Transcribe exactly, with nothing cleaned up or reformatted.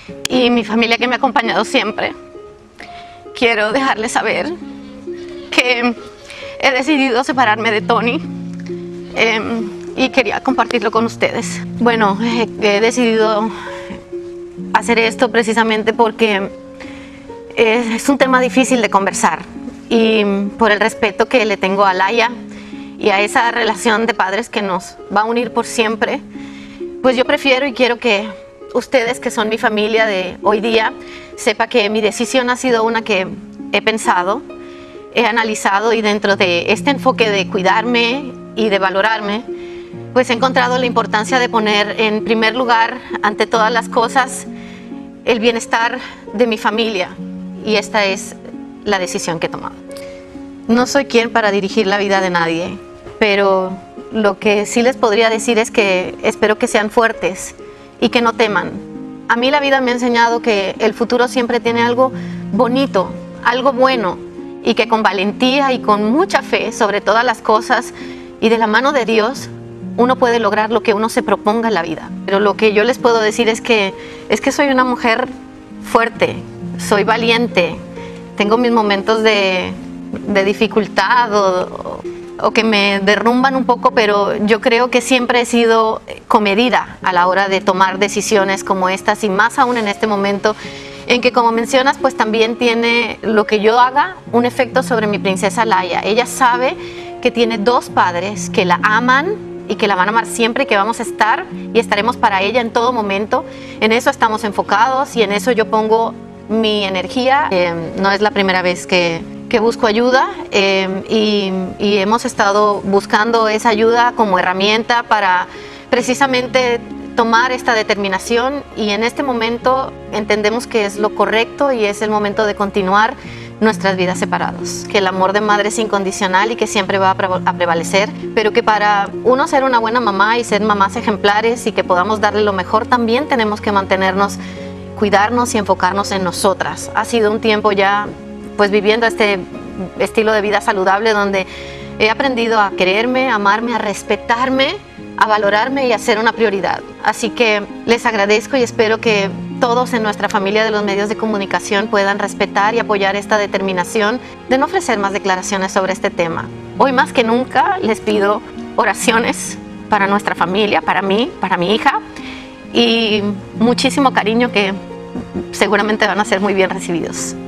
y mi familia que me ha acompañado siempre, quiero dejarles saber que he decidido separarme de Tony eh, y quería compartirlo con ustedes. Bueno, eh, he decidido hacer esto precisamente porque es un tema difícil de conversar, y por el respeto que le tengo a Laia y a esa relación de padres que nos va a unir por siempre, pues yo prefiero y quiero que ustedes, que son mi familia de hoy día, sepa que mi decisión ha sido una que he pensado, he analizado, y dentro de este enfoque de cuidarme y de valorarme, pues he encontrado la importancia de poner en primer lugar, ante todas las cosas, el bienestar de mi familia, y esta es la decisión que he tomado. No soy quien para dirigir la vida de nadie, pero lo que sí les podría decir es que espero que sean fuertes y que no teman. A mí la vida me ha enseñado que el futuro siempre tiene algo bonito, algo bueno, y que con valentía y con mucha fe sobre todas las cosas y de la mano de Dios, uno puede lograr lo que uno se proponga en la vida. Pero lo que yo les puedo decir es que, es que soy una mujer fuerte, soy valiente, tengo mis momentos de, de dificultad o, o que me derrumban un poco, pero yo creo que siempre he sido comedida a la hora de tomar decisiones como estas, y más aún en este momento en que, como mencionas, pues también tiene lo que yo haga un efecto sobre mi princesa Laia. Ella sabe que tiene dos padres que la aman y que la van a amar siempre, y que vamos a estar y estaremos para ella en todo momento. En eso estamos enfocados y en eso yo pongo mi energía. Eh, no es la primera vez que, que busco ayuda, eh, y, y hemos estado buscando esa ayuda como herramienta para precisamente tomar esta determinación, y en este momento entendemos que es lo correcto y es el momento de continuar nuestras vidas separados, que el amor de madre es incondicional y que siempre va a, pre a prevalecer, pero que para uno ser una buena mamá y ser mamás ejemplares y que podamos darle lo mejor, también tenemos que mantenernos, cuidarnos y enfocarnos en nosotras. Ha sido un tiempo ya pues viviendo este estilo de vida saludable donde he aprendido a quererme, a amarme, a respetarme, a valorarme y a ser una prioridad. Así que les agradezco y espero que todos en nuestra familia de los medios de comunicación puedan respetar y apoyar esta determinación de no ofrecer más declaraciones sobre este tema. Hoy más que nunca les pido oraciones para nuestra familia, para mí, para mi hija, y muchísimo cariño, que seguramente van a ser muy bien recibidos.